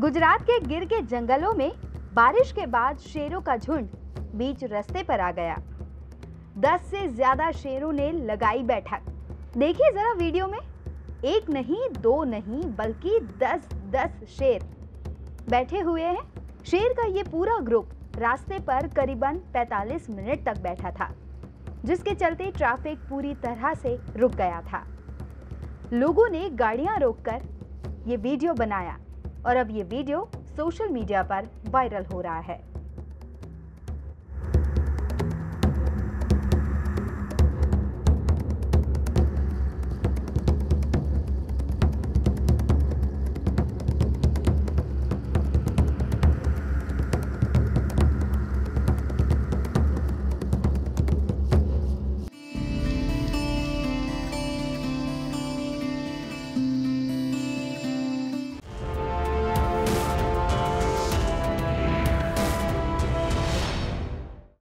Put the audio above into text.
गुजरात के गिर के जंगलों में बारिश के बाद शेरों का झुंड बीच रास्ते पर आ गया। 10 से ज्यादा शेरों ने लगाई बैठक। देखिए जरा वीडियो में, एक नहीं दो नहीं बल्कि 10-10 शेर बैठे हुए हैं। शेर का ये पूरा ग्रुप रास्ते पर करीबन 45 मिनट तक बैठा था, जिसके चलते ट्रैफिक पूरी तरह से रुक गया था। लोगों ने गाड़ियां रोककर ये वीडियो बनाया और अब ये वीडियो सोशल मीडिया पर वायरल हो रहा है।